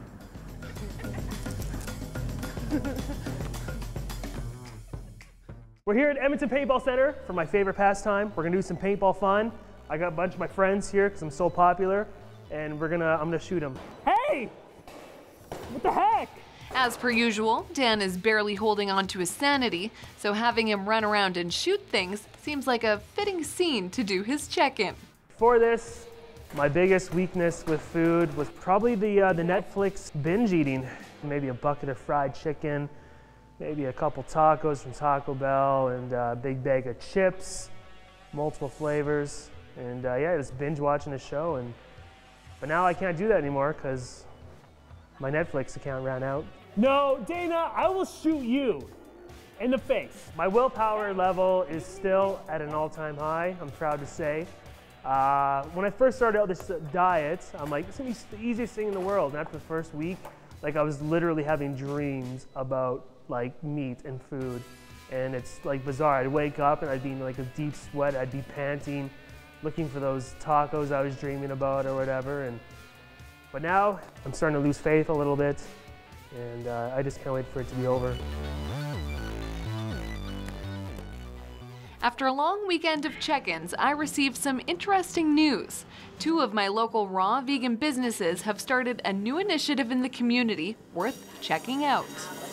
We're here at Edmonton Paintball Center for my favorite pastime. We're gonna do some paintball fun. I got a bunch of my friends here because I'm so popular, and I'm gonna shoot them. Hey! What the heck? As per usual, Dan is barely holding on to his sanity, so having him run around and shoot things seems like a fitting scene to do his check-in. For this, my biggest weakness with food was probably the Netflix binge eating. Maybe a bucket of fried chicken, maybe a couple tacos from Taco Bell, and a big bag of chips, multiple flavors. And yeah, just binge watching a show. But now I can't do that anymore because my Netflix account ran out. No, Dana, I will shoot you. In the face. My willpower level is still at an all-time high, I'm proud to say. When I first started out this diet, I'm like, this is the easiest thing in the world. And after the first week, like I was literally having dreams about like meat and food. And it's like bizarre. I'd wake up and I'd be in like a deep sweat, I'd be panting, looking for those tacos I was dreaming about or whatever. But now I'm starting to lose faith a little bit, and I just can't wait for it to be over. After a long weekend of check-ins, I received some interesting news. 2 of my local raw vegan businesses have started a new initiative in the community worth checking out.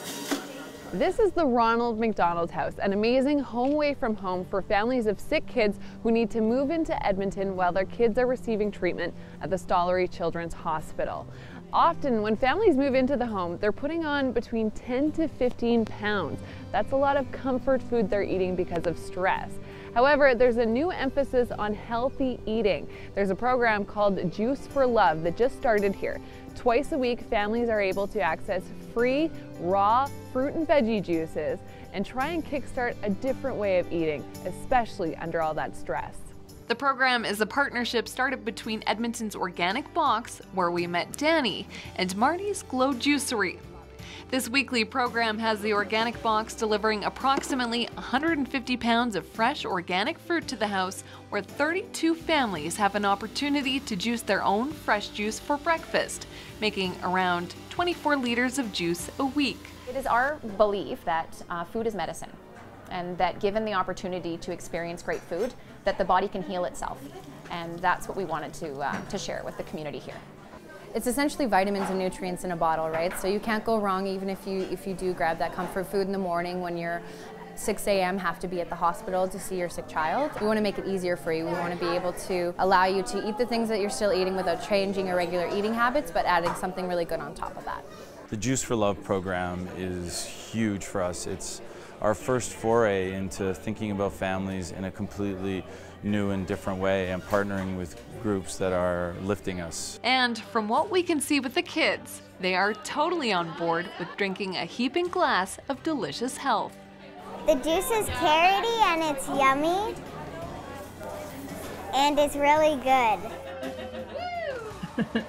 This is the Ronald McDonald House, an amazing home away from home for families of sick kids who need to move into Edmonton while their kids are receiving treatment at the Stollery Children's Hospital. Often, when families move into the home, they're putting on between 10 to 15 pounds. That's a lot of comfort food they're eating because of stress. However, there's a new emphasis on healthy eating. There's a program called Juice for Love that just started here. Twice a week, families are able to access free, raw fruit and veggie juices and try and kickstart a different way of eating, especially under all that stress. The program is a partnership started between Edmonton's Organic Box, where we met Danny, and Marty's Glow Juicery. This weekly program has the Organic Box delivering approximately 150 pounds of fresh organic fruit to the house, where 32 families have an opportunity to juice their own fresh juice for breakfast, making around 24 liters of juice a week. It is our belief that food is medicine, and that given the opportunity to experience great food, that the body can heal itself. And that's what we wanted to share with the community here. It's essentially vitamins and nutrients in a bottle, right? So you can't go wrong even if you do grab that comfort food in the morning when you're 6 a.m. have to be at the hospital to see your sick child. We want to make it easier for you. We want to be able to allow you to eat the things that you're still eating without changing your regular eating habits, but adding something really good on top of that. The Juice for Love program is huge for us. It's our first foray into thinking about families in a completely new and different way and partnering with groups that are lifting us. And from what we can see with the kids, they are totally on board with drinking a heaping glass of delicious health. The juice is carroty and it's yummy and it's really good.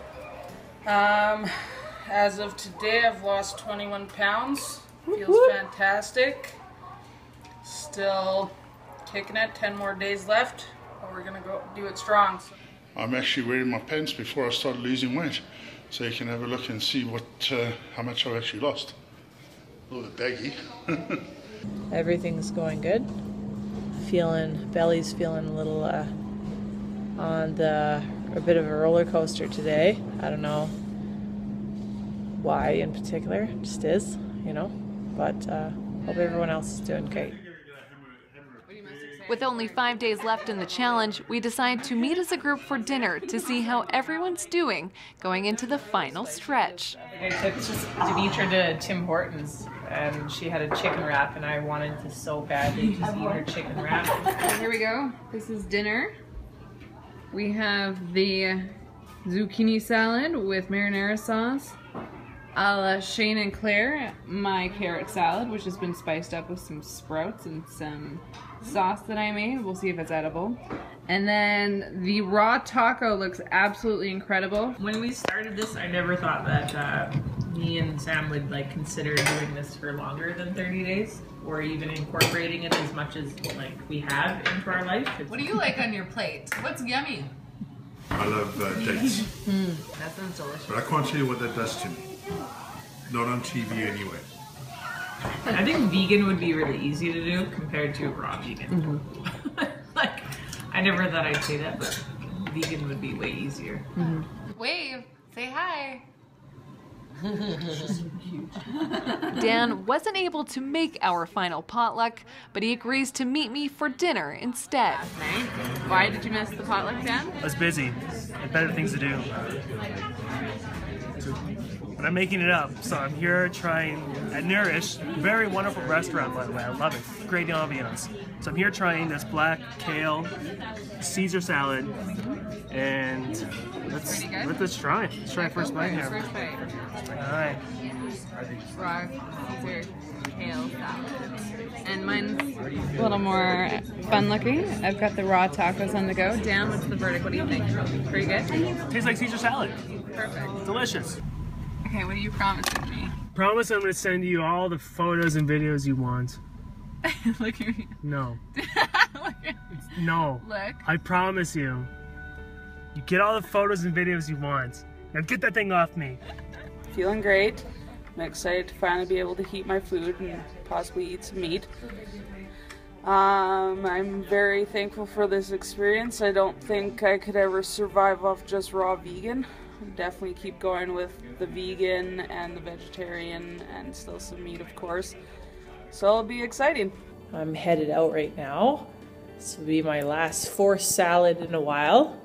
As of today, I've lost 21 pounds. Feels fantastic. Still kicking it, 10 more days left, but we're gonna go do it strong. I'm actually wearing my pants before I start losing weight, so you can have a look and see how much I've actually lost. A little bit baggy. Everything's going good. Belly's feeling a little a bit of a roller coaster today. I don't know why in particular, it just is, you know, but hope everyone else is doing great. With only 5 days left in the challenge, we decide to meet as a group for dinner to see how everyone's doing going into the final stretch. I took Demetra to Tim Hortons and she had a chicken wrap and I wanted to so badly just eat her chicken wrap. Here we go. This is dinner. We have the zucchini salad with marinara sauce. A la Shane and Claire, my carrot salad, which has been spiced up with some sprouts and some sauce that I made. We'll see if it's edible. And then the raw taco looks absolutely incredible. When we started this, I never thought that me and Sam would like consider doing this for longer than 30 days or even incorporating it as much as like we have into our life. What do you like on your plate? What's yummy? I love dates. That sounds delicious. But I can't tell you what that does to me. Not on TV anyway. I think vegan would be really easy to do compared to raw vegan. Like, I never thought I'd say that, but vegan would be way easier. Wave, say hi. Dan wasn't able to make our final potluck, but he agrees to meet me for dinner instead. Why did you miss the potluck, Dan? I was busy. I had better things to do. but I'm making it up. So I'm here trying at Nourish, very wonderful restaurant by the way, I love it, great ambiance. So I'm here trying this black kale Caesar salad, and let's try it. Let's try a first bite here. First bite. All right. Raw Caesar kale salad. And mine's a little more fun looking. I've got the raw tacos on the go. Dan, what's the verdict? What do you think? Pretty good? Tastes like Caesar salad. Perfect. Delicious. Okay, what are you promising me? Promise I'm going to send you all the photos and videos you want. Look at me. No. Look at No. Look. I promise you. You get all the photos and videos you want. Now get that thing off me. Feeling great. I'm excited to finally be able to heat my food and possibly eat some meat. I'm very thankful for this experience. I don't think I could ever survive off just raw vegan. I'll definitely keep going with the vegan and the vegetarian and still some meat, of course. So it'll be exciting. I'm headed out right now. This will be my last forced salad in a while.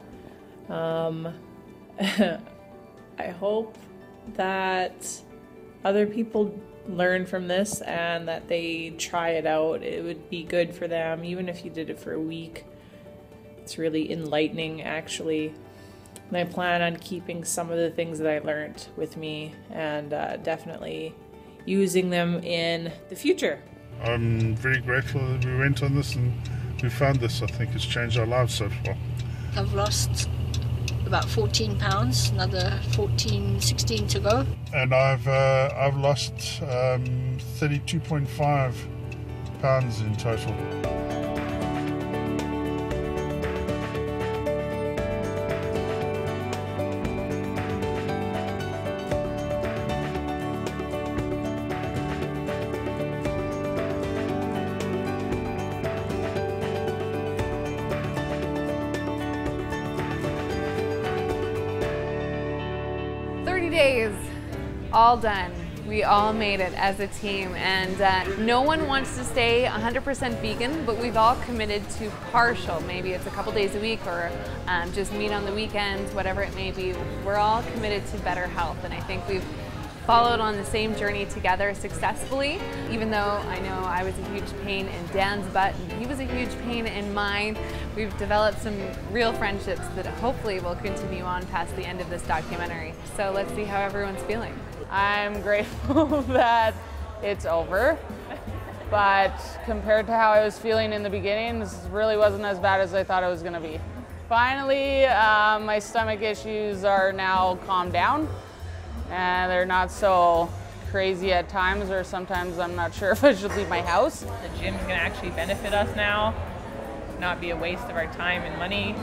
I hope that other people learn from this and that they try it out. It would be good for them, even if you did it for a week. It's really enlightening, actually. And I plan on keeping some of the things that I learned with me and definitely using them in the future. I'm very grateful that we went on this and we found this. I think it's changed our lives so far. I've lost about 14 pounds, another 14, 16 to go. And I've lost 32.5 pounds in total. Days, all done. We all made it as a team, and no one wants to stay 100% vegan, but we've all committed to partial. Maybe it's a couple days a week or just meat on the weekends, whatever it may be. We're all committed to better health, and I think we've followed on the same journey together successfully, even though I know I was a huge pain in Dan's butt and he was a huge pain in mine. We've developed some real friendships that hopefully will continue on past the end of this documentary. So let's see how everyone's feeling. I'm grateful that it's over, but compared to how I was feeling in the beginning, this really wasn't as bad as I thought it was going to be. Finally, my stomach issues are now calmed down. And they're not so crazy at times, or sometimes I'm not sure if I should leave my house. The gym's gonna actually benefit us now, not be a waste of our time and money.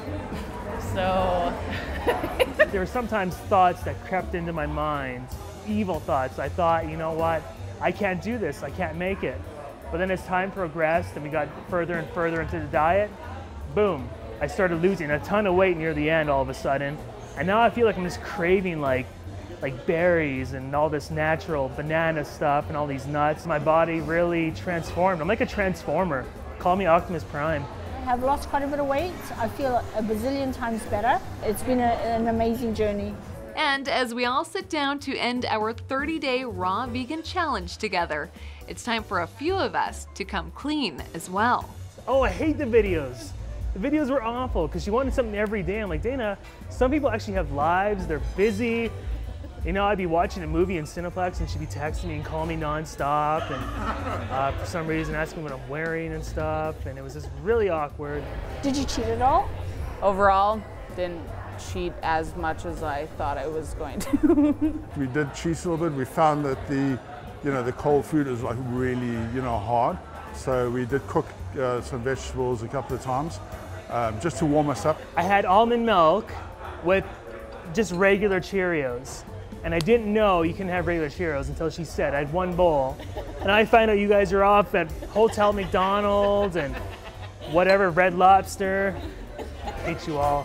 So there were sometimes thoughts that crept into my mind, evil thoughts. I thought, you know what, I can't do this, I can't make it. But then as time progressed and we got further and further into the diet, boom, I started losing a ton of weight near the end all of a sudden. And now I feel like I'm just craving like berries and all this natural banana stuff and all these nuts. My body really transformed. I'm like a transformer. Call me Optimus Prime. I have lost quite a bit of weight. I feel a bazillion times better. It's been an amazing journey. And as we all sit down to end our 30-day raw vegan challenge together, it's time for a few of us to come clean as well. Oh, I hate the videos. The videos were awful because you wanted something every day. I'm like, Dana, some people actually have lives, they're busy. You know, I'd be watching a movie in Cineplex and she'd be texting me and calling me nonstop and for some reason asking me what I'm wearing and stuff, and it was just really awkward. Did you cheat at all? Overall, didn't cheat as much as I thought I was going to. We did cheat a little bit. We found that the cold food is like really, hard. So we did cook some vegetables a couple of times just to warm us up. I had almond milk with just regular Cheerios. And I didn't know you can have regular Cheerios until she said. I had one bowl. And I find out you guys are off at Hotel McDonald's and whatever, Red Lobster. I hate you all.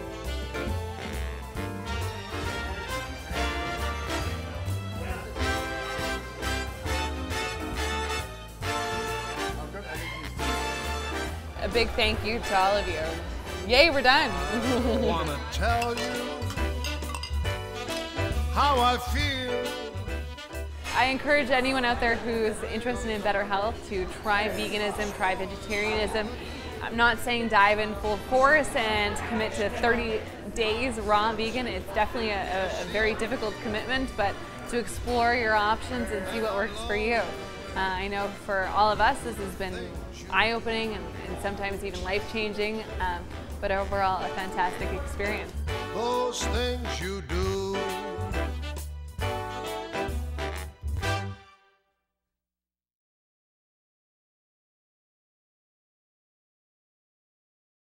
A big thank you to all of you. Yay, we're done. Wanna tell you how I feel. I encourage anyone out there who's interested in better health to try veganism, try vegetarianism. I'm not saying dive in full force and commit to 30 days raw vegan. It's definitely a very difficult commitment, but to explore your options and see what works for you. I know for all of us this has been eye-opening and sometimes even life-changing, but overall a fantastic experience. Those things you do